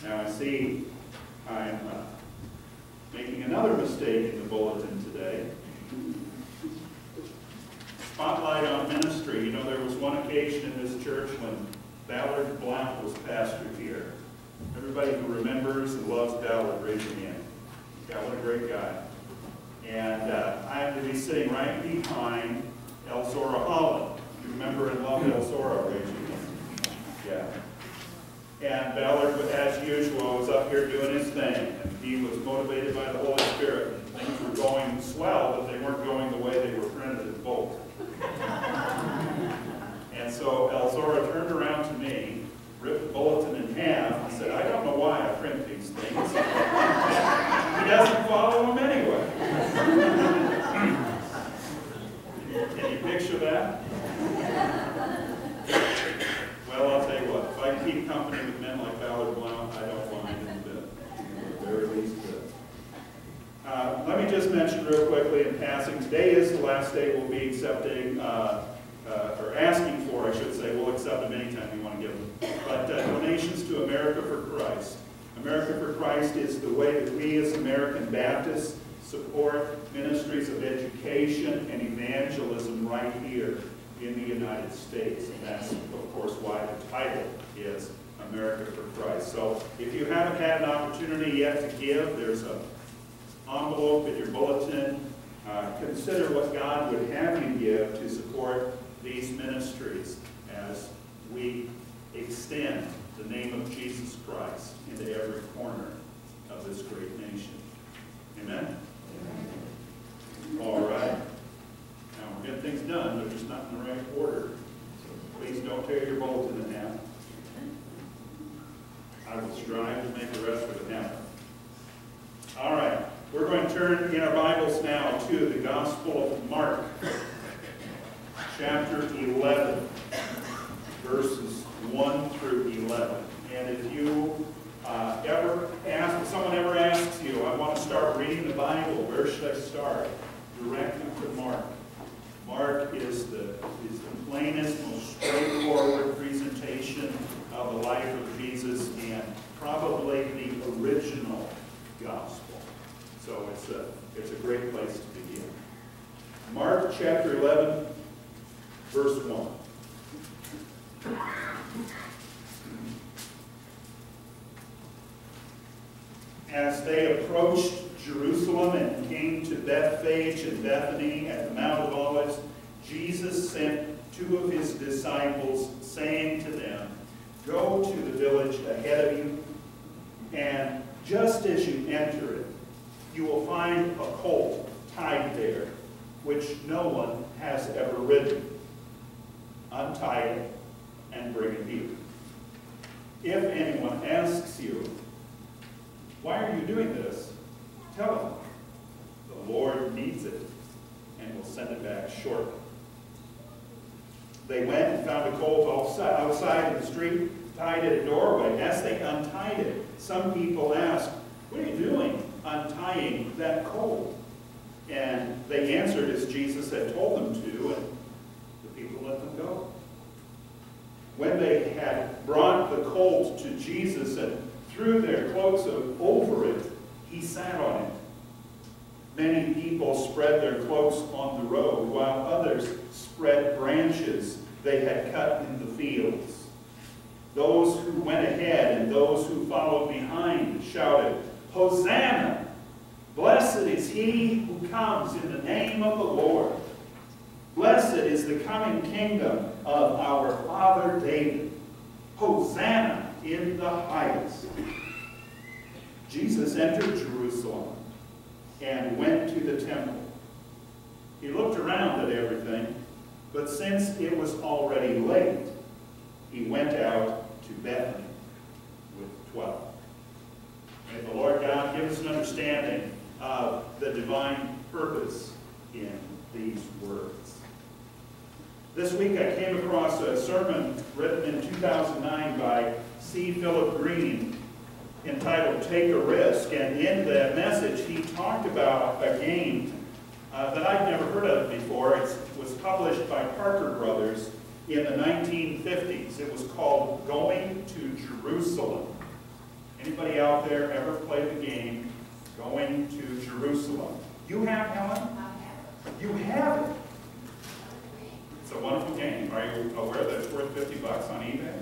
Now I see I'm making another mistake in the bulletin today. Spotlight on ministry. You know, there was one occasion in this church when Ballard Blount was pastor here. Everybody who remembers and loves Ballard, raise your hand. Yeah, what a great guy. And I have to be sitting right behind Elzora Holland. You remember and love Elzora, raise your hand. Yeah. And Ballard, as usual, was up here doing his thing. And he was motivated by the Holy Spirit. And things were going swell, but they weren't going the way they were printed in bold. And so Elzora turned around to me, ripped the bulletin in half, and said, "I don't know why I print these things. He doesn't follow them anyway." Can you picture that? Well, I'll tell you what, if I keep company with men like Ballard Blount, I don't mind in a bit. At the very least good. Let me just mention real quickly in passing, today is the last day we'll be accepting, or asking for, I should say, we'll accept them anytime you want to give them, but donations to America for Christ. America for Christ is the way that we as American Baptists support ministries of education and evangelism right here in the United States. And that's, of course, why the title is America for Christ. So if you haven't had an opportunity yet to give, there's an envelope in your bulletin. Consider what God would have you give to support these ministries as we extend the name of Jesus Christ into every corner of this great nation. Amen? All right. Now, we're getting things done, but just not in the right order. So please don't tear your bulletin in half. I will strive to make the rest of it happen. All right. We're going to turn in our Bibles now to the Gospel of Mark, chapter 11, verses 1 through 11. And if you if someone ever asks you, I want to start reading the Bible, where should I start? Direct them to Mark. Mark is the plainest, most straightforward presentation of the life of Jesus and probably the original gospel. So it's a great place to begin. Mark chapter 11, verse 1. As they approached Jerusalem and came to Bethphage and Bethany at the Mount of Olives, Jesus sent two of his disciples, saying to them, "Go to the village ahead of you, and just as you enter it, you will find a colt tied there, which no one has ever ridden. Untie it and bring it here. If anyone asks you, 'Why are you doing this?' tell him, 'The Lord needs it, and will send it back shortly.' They went and found a colt outside in the street, tied at a doorway. As they untied it, some people asked, 'What are you doing untying that colt?' And they answered as Jesus had told them to, and the people let them go. When they had brought the colt to Jesus and threw their cloaks over it, he sat on it. Many people spread their cloaks on the road, while others spread branches they had cut in the fields. Those who went ahead and those who followed behind shouted, 'Hosanna! Blessed is he who comes in the name of the Lord. Blessed is the coming kingdom of our father David. Hosanna in the highest.' Jesus entered Jerusalem and went to the temple. He looked around at everything, but since it was already late, he went out to Bethany with 12. May the Lord God give us an understanding of the divine purpose in these words. This week I came across a sermon written in 2009 by C. Philip Green entitled "Take a Risk," and in that message he talked about a game that I'd never heard of before. It was published by Parker Brothers in the 1950s. It was called Going to Jerusalem. Anybody out there ever played the game Going to Jerusalem? You have, Helen? You have it. It's a wonderful game. Are you aware that it's worth $50 on eBay?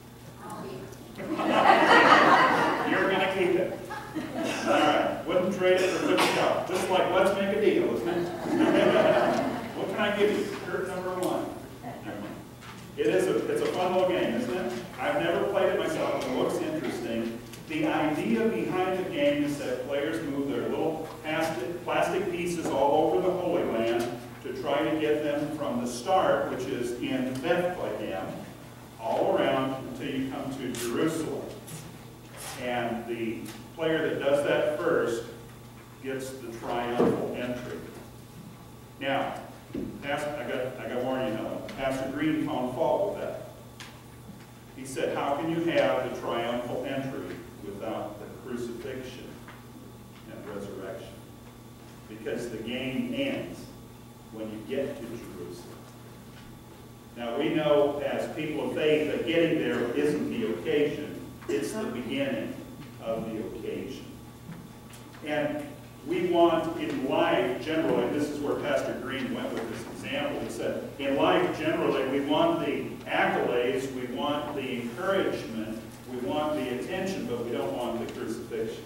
You're going to keep it. All right. Wouldn't trade it for $50. Just like, let's make a deal, isn't it? What can I give you? Shirt number 1. It's a fun little game, isn't it? I've never played it myself. It looks interesting. The idea behind the game is that players move their little plastic pieces all over the Holy Land to try to get them from the start, which is in Bethlehem, all around until you come to Jerusalem. And the player that does that first gets the triumphal entry. Now, I got to warn you now, Pastor Green found fault with that. He said, how can you have the triumphal entry without the crucifixion and resurrection? Because the game ends when you get to Jerusalem. Now we know as people of faith that getting there isn't the occasion, it's the beginning of the occasion. And we want in life generally, this is where Pastor Green went with this example, he said, in life generally we want the accolades, we want the encouragement, we want the attention, but we don't want the crucifixion.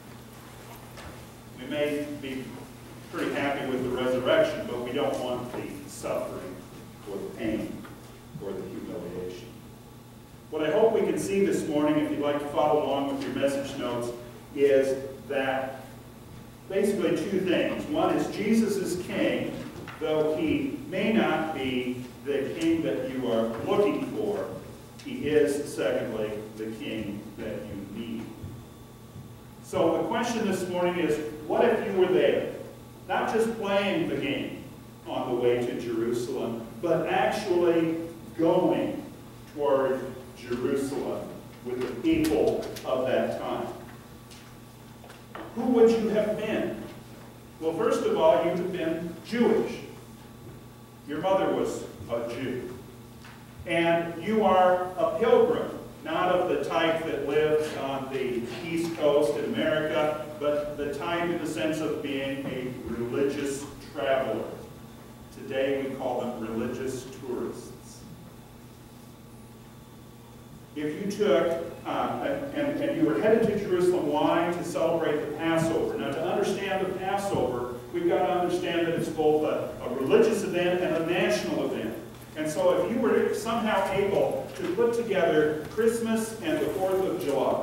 We may be pretty happy with the resurrection, but we don't want the suffering or the pain or the humiliation. What I hope we can see this morning, if you'd like to follow along with your message notes, is that basically two things. One is Jesus is king, though he may not be the king that you are looking for. He is, secondly, the king that you need. So the question this morning is, what if you were there? Not just playing the game on the way to Jerusalem, but actually going toward Jerusalem with the people of that time. Who would you have been? Well, first of all, you would have been Jewish. Your mother was a Jew. And you are a pilgrim, not of the type that lived on the East Coast in America, but the type in the sense of being a religious traveler. Today we call them religious tourists. If you took, and you were headed to Jerusalem, why? To celebrate the Passover. Now to understand the Passover, we've got to understand that it's both a religious event and a national event. And so if you were somehow able to put together Christmas and the 4th of July,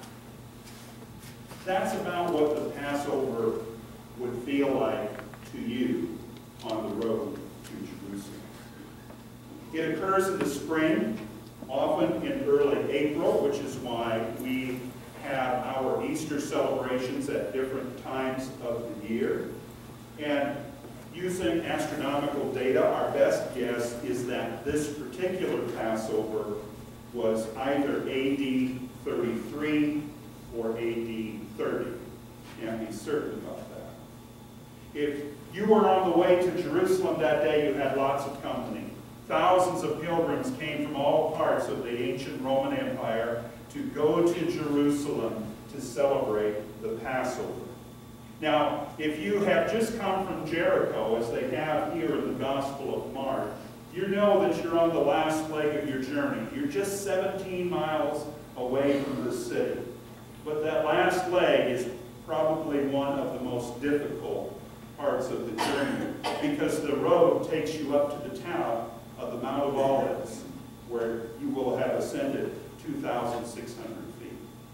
that's about what the Passover would feel like to you on the road to Jerusalem. It occurs in the spring, often in early April, which is why we have our Easter celebrations at different times of the year. And using astronomical data, our best guess is that this particular Passover was either AD 33 or AD 30. Can't be certain about that. If you were on the way to Jerusalem that day, you had lots of company. Thousands of pilgrims came from all parts of the ancient Roman Empire to go to Jerusalem to celebrate the Passover. Now, if you have just come from Jericho, as they have here in the Gospel of Mark, you know that you're on the last leg of your journey. You're just 17 miles away from the city. But that last leg is probably one of the most difficult parts of the journey, because the road takes you up to the town of the Mount of Olives, where you will have ascended 2,600 feet.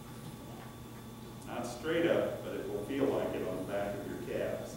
Not straight up, but it will feel like it on the back of your calves.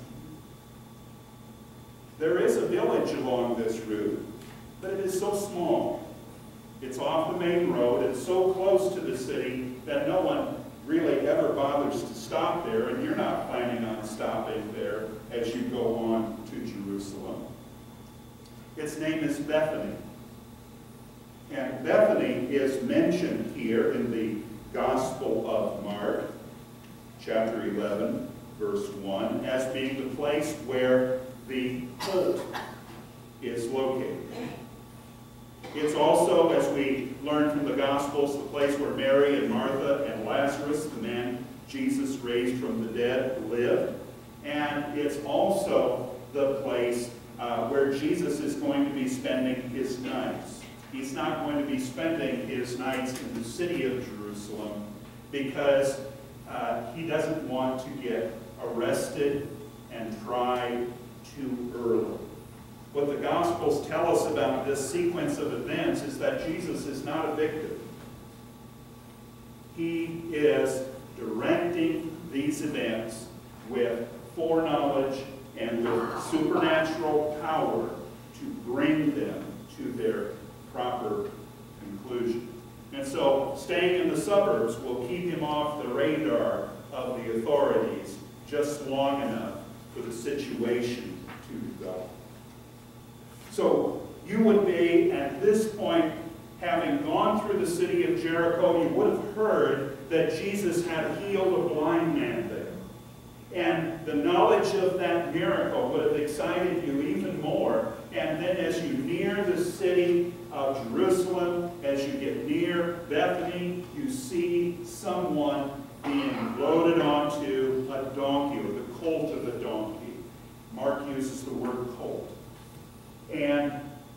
There is a village along this route, but it is so small. It's off the main road. It's so close to the city that no one really ever bothers to stop there, and you're not planning on stopping there as you go on to Jerusalem. Its name is Bethany. And Bethany is mentioned here in the Gospel of Mark, chapter 11, verse 1, as being the place where the colt is located. It's also, as we learn from the Gospels, the place where Mary and Martha and Lazarus Jesus raised from the dead lived. And it's also the place where Jesus is going to be spending his nights. He's not going to be spending his nights in the city of Jerusalem because he doesn't want to get arrested and tried too early. What the Gospels tell us about this sequence of events is that Jesus is not a victim. He is directing these events with foreknowledge and with supernatural power to bring them to their proper conclusion. And so staying in the suburbs will keep him off the radar of the authorities just long enough for the situation to develop. So you would be, at this point, having gone through the city of Jericho, you would have heard that Jesus had healed a blind man there. And the knowledge of that miracle would have excited you even more. And then as you near the city of Jerusalem, as you get near Bethany, you see someone being loaded onto a donkey, or the colt of a donkey. Mark uses the word colt. And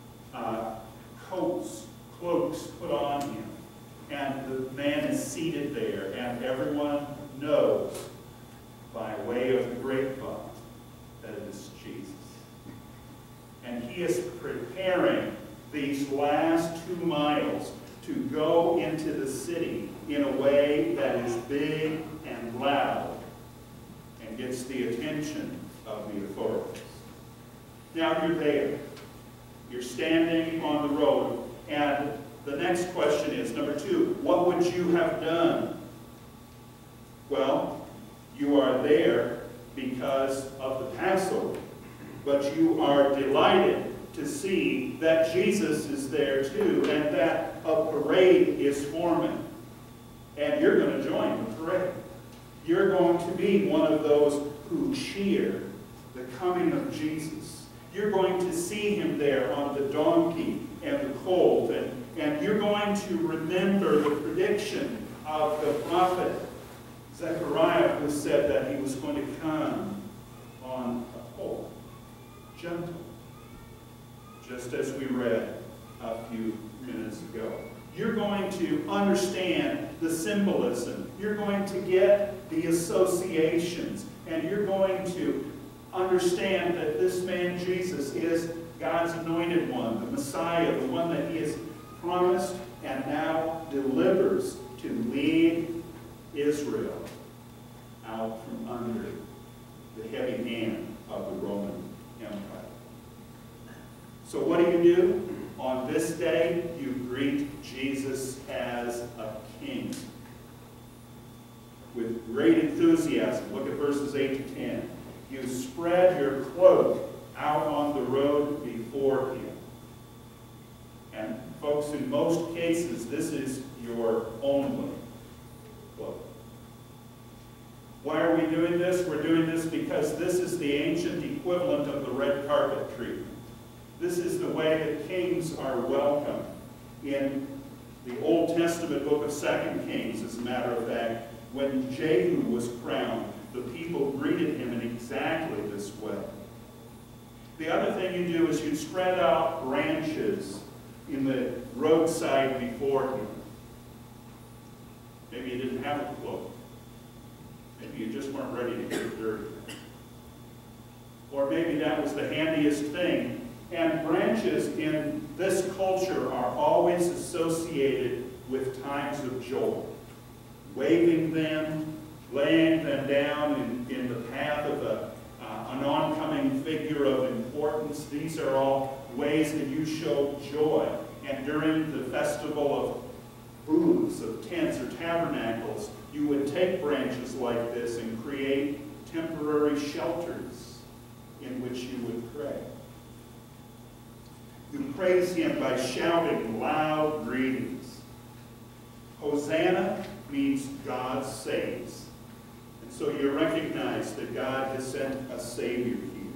cloaks put on him. And the man is seated there, and everyone knows by way of the grapevine that it is Jesus. And he is preparing these last 2 miles to go into the city in a way that is big and loud and gets the attention of the authorities. Now you're there. You're standing on the road, and the next question is, number 2, what would you have done? Well, you are there because of the Passover, but you are delighted to see that Jesus is there too, and that a parade is forming. And you're going to join the parade. You're going to be one of those who cheer the coming of Jesus. You're going to see him there on the donkey and the colt, and you're going to remember the prediction of the prophet Zechariah, who said that he was going to come on a colt, gentle, just as we read a few minutes ago. You're going to understand the symbolism. You're going to get the associations, and you're going to understand that this man Jesus is God's anointed one, the Messiah, the one that he has promised and now delivers to lead Israel out from under the heavy hand of the Roman Empire. So what do? On this day, you greet Jesus as a king with great enthusiasm. Look at verses 8 to 10. You spread your cloak out on the road before him. And folks, in most cases, this is your only cloak. Why are we doing this? We're doing this because this is the ancient equivalent of the red carpet treatment. This is the way that kings are welcomed. In the Old Testament book of 2 Kings, as a matter of fact, when Jehu was crowned, the people greeted him in exactly this way. The other thing you do is you spread out branches in the roadside before him. Maybe you didn't have a cloak. Maybe you just weren't ready to get dirty. Or maybe that was the handiest thing. And branches in this culture are always associated with times of joy. Waving them, laying them down in the path of an oncoming figure of importance. These are all ways that you show joy. And during the festival of booths, of tents or tabernacles, you would take branches like this and create temporary shelters in which you would pray. You praise him by shouting loud greetings. Hosanna means God saves. And so you recognize that God has sent a Savior here.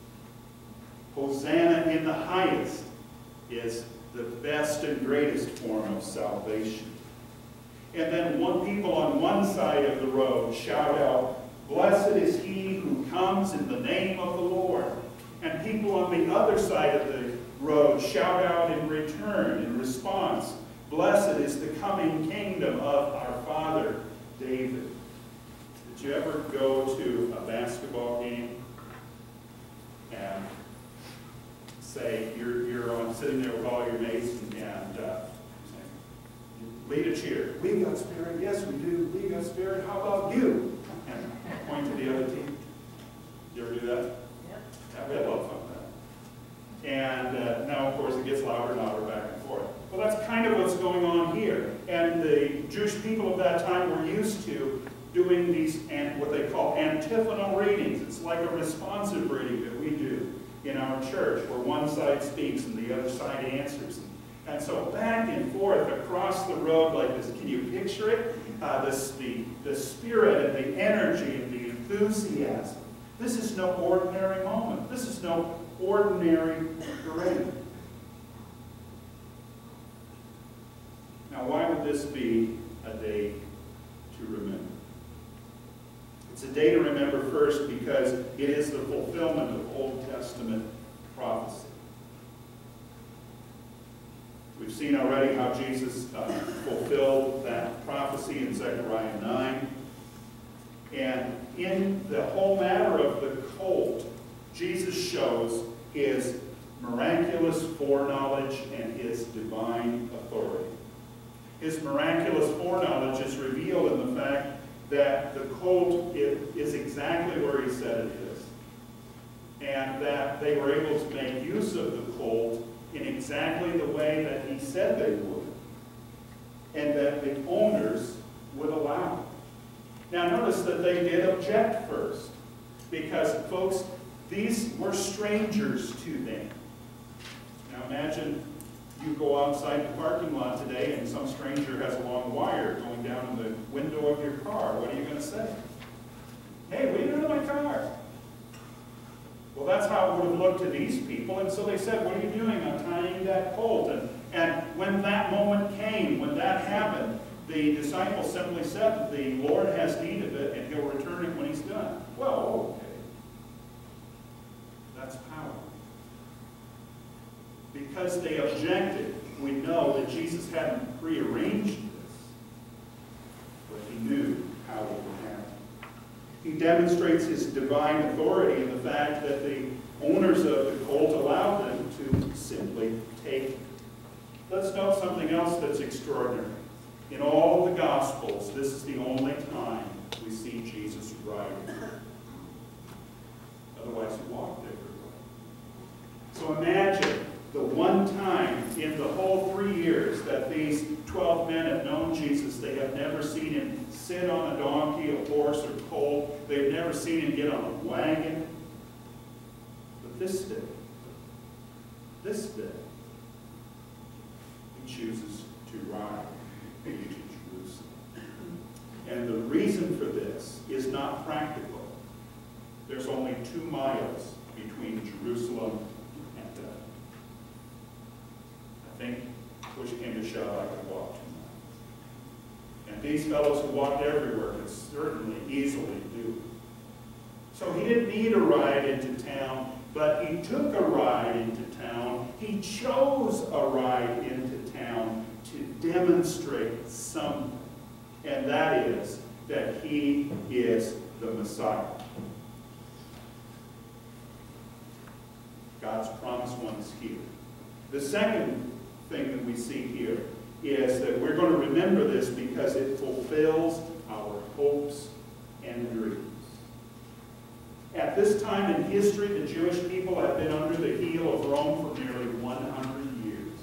Hosanna in the highest is the best and greatest form of salvation. And then people on one side of the road shout out, "Blessed is he who comes in the name of the Lord." And people on the other side of the road shout out in return, in response, "Blessed is the coming kingdom of our father David." Did you ever go to a basketball game and say you're sitting there with all your mates and lead a cheer? "We got spirit." "Yes, we do. We got spirit. How about you?" And point to the other team. You ever do that? Yeah, we had a lot of fun with that. And now, of course, it gets louder and louder back and forth. Well, that's kind of what's going on here. And the Jewish people of that time were used to doing these, what they call antiphonal readings. It's like a responsive reading that we do in our church, where one side speaks and the other side answers. And so back and forth across the road like this. Can you picture it? The spirit and the energy and the enthusiasm. This is no ordinary moment. This is no ordinary parade. Now, why would this be a day to remember? It's a day to remember first because it is the fulfillment of Old Testament prophecy. We've seen already how Jesus fulfilled that prophecy in Zechariah 9. And in the whole matter of the colt, Jesus shows his miraculous foreknowledge and his divine authority. His miraculous foreknowledge is revealed in the fact that the colt is exactly where he said it is, and that they were able to make use of the colt in exactly the way that he said they would, and that the owners would allow it. Now notice that they did object first, because folks, these were strangers to them. Now imagine you go outside the parking lot today and some stranger has a long wire going down in the window of your car. What are you going to say? "Hey, what are you doing to my car?" Well, that's how it would have looked to these people. And so they said, "What are you doing? I'm tying that colt." And when that moment came, when that happened, the disciples simply said, "The Lord has need of it, and he'll return it when he's done." Well, okay. That's power. Because they objected, we know that Jesus hadn't prearranged this, but he knew how it would happen. He demonstrates his divine authority in the fact that the owners of the colt allowed them to simply take it. Let's note something else that's extraordinary. In all of the Gospels, this is the only time we see Jesus riding. Otherwise, he walked everywhere. So imagine the one time in the whole 3 years that these 12 men have known Jesus, they have never seen him sit on a donkey, a horse, or colt. They've never seen him get on a wagon. But this day, he chooses to ride into Jerusalem. And the reason for this is not practical. There's only 2 miles between Jerusalem and I think, push came to shove, I could walk 2 miles. And these fellows who walked everywhere could certainly easily do it. So he didn't need a ride into town, but he took a ride into town. He chose a ride into town to demonstrate something, and that is that he is the Messiah. God's promised one is here. The second thing that we see here is that we're going to remember this because it fulfills our hopes and dreams. At this time in history, the Jewish people have been under the heel of Rome for nearly 100 years.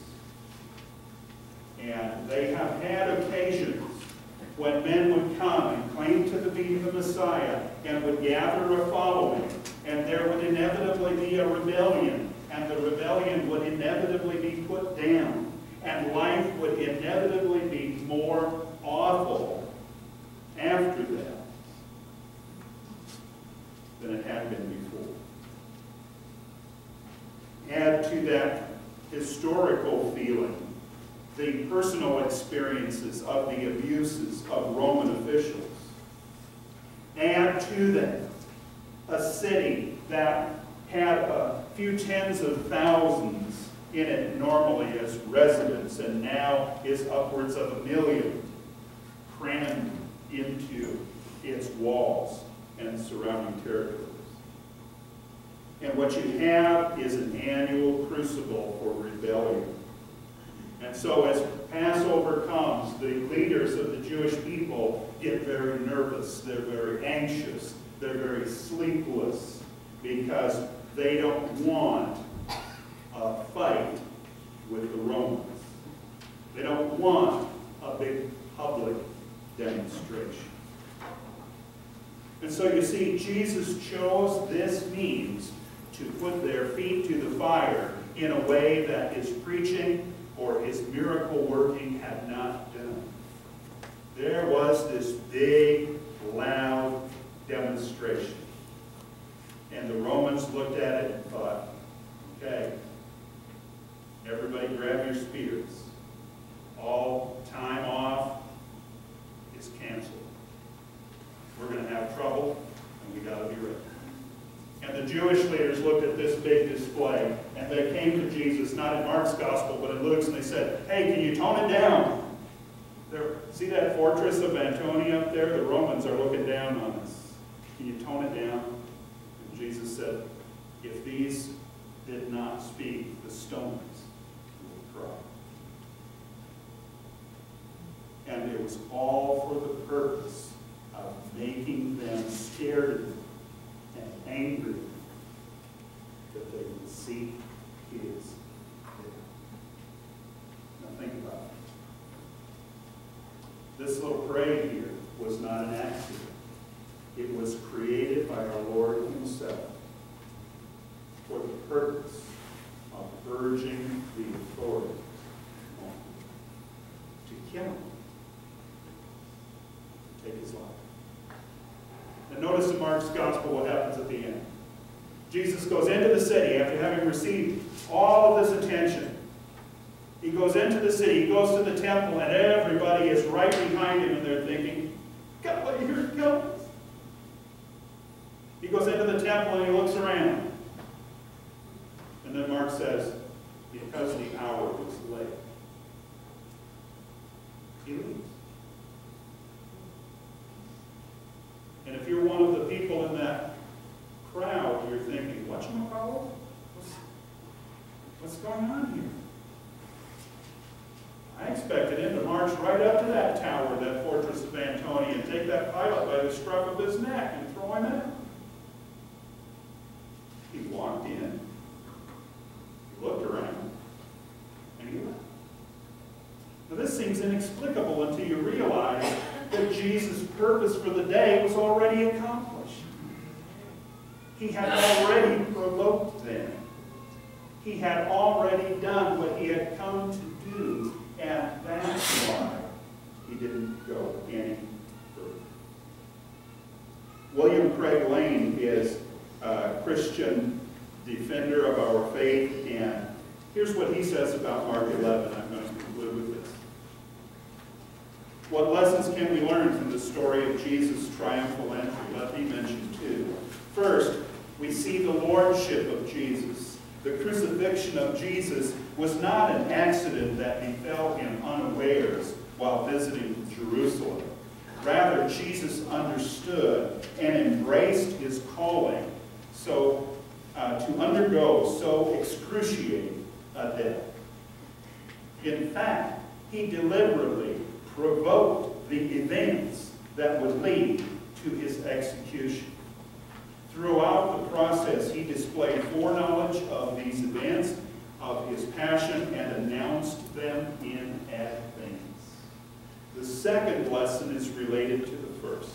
And they have had occasions when men would come and claim to be the Messiah and would gather a following, and there would inevitably be a rebellion, and the rebellion would inevitably be put down, and life would inevitably be more awful after that than it had been before. Add to that historical feeling the personal experience experiences of the abuses of Roman officials. Add to that a city that had a few tens of thousands in it normally as residents, and now is upwards of 1 million crammed into its walls and surrounding territories. And what you have is an annual crucible for rebellion. And so as Passover comes, the leaders of the Jewish people get very nervous, they're very anxious, they're very sleepless, because they don't want a fight with the Romans. They don't want a big public demonstration. And so you see, Jesus chose this means to put their feet to the fire in a way that his preaching or his miracle working had not done. There was this big, loud demonstration. And the Romans looked at it and thought, okay, everybody grab your spears. All time off is canceled. We're going to have trouble, and we got to be ready. And the Jewish leaders looked at this big display, and they came to Jesus, not in Mark's gospel, but in Luke's, and they said, hey, can you tone it down? See that fortress of Antonia up there? The Romans are looking down on us. Can you tone it down? And Jesus said, if these did not speak, the stones would cry. And it was all for the purpose of making them scared and angry that they would seek his death. Now think about it. This little parade here was not an accident. It was created by our Lord himself for the purpose of urging the authorities on to kill him, to take his life. And notice in Mark's gospel what happens at the end. Jesus goes into the city after having received all of this attention. He goes into the city, he goes to the temple, and everybody is right behind him, and they're thinking, God, here it comes. He goes into the temple and he looks around. And then Mark says, because the hour was late, he leaves. And if you're one of the people in that crowd, you're thinking, whatchamacallit? What's going on here? I expected him to march right up to that tower, that fortress of Antonia, and take that Pilate by the scruff of his neck and throw him out. He walked in, he looked around, and he left. Now this seems inexplicable until you realize that Jesus' purpose for the day was already accomplished. He had already provoked them. He had already done what he had come to do, and that's why he didn't go any further. William Craig Lane is a Christian defender of our faith, and here's what he says about Mark 11. I'm going to conclude with this. What lessons can we learn from the story of Jesus' triumphal entry? Let me mention two. First, we see the lordship of Jesus. The crucifixion of Jesus was not an accident that befell him unawares while visiting Jerusalem. Rather, Jesus understood and embraced his calling to undergo so excruciating a death. In fact, he deliberately provoked the events that would lead to his execution. Throughout the process, he displayed foreknowledge of these events, of his passion, and announced them in advance. The second lesson is related to the first.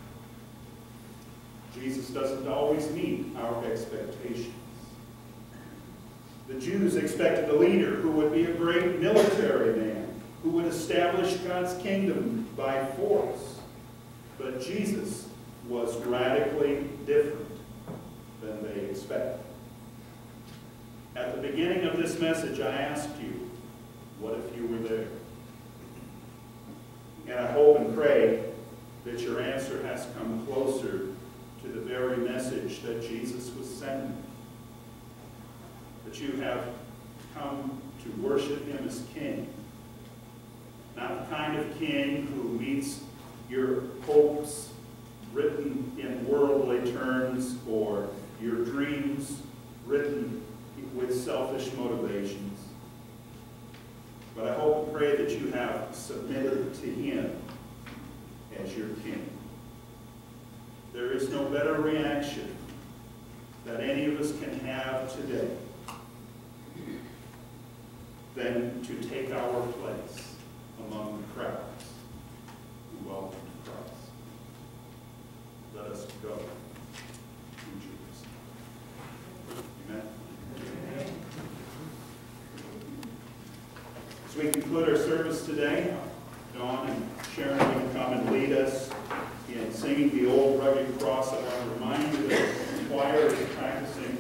Jesus doesn't always meet our expectations. The Jews expected a leader who would be a great military man, who would establish God's kingdom by force. But Jesus was radically different than they expected. At the beginning of this message, I asked you, what if you were there? And I hope and pray that your answer has come closer to the very message that Jesus was sending. That you have come to worship him as king. Not the kind of king who meets your hopes written in worldly terms or your dreams written with selfish motivations. But I hope and pray that you have submitted to him as your king. There is no better reaction that any of us can have today than to take our place among the crowds who welcome Christ. Let us go in Jesus. Amen. As we conclude our service today, Dawn and Sharon will come and lead us in singing the old rugged cross. I want to remind you that the choir is practicing